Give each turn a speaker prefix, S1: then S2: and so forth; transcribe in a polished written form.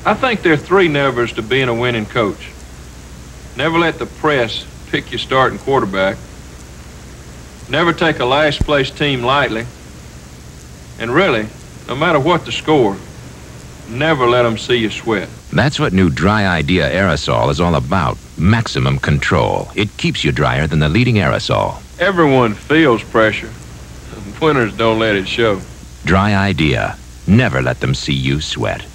S1: I think there are three nevers to being a winning coach. Never let the press pick your starting quarterback. Never take a last-place team lightly. And really, no matter what the score, never let them see you sweat.
S2: That's what new Dry Idea aerosol is all about. Maximum control. It keeps you drier than the leading aerosol.
S1: Everyone feels pressure. Winners don't let it show.
S2: Dry Idea. Never let them see you sweat.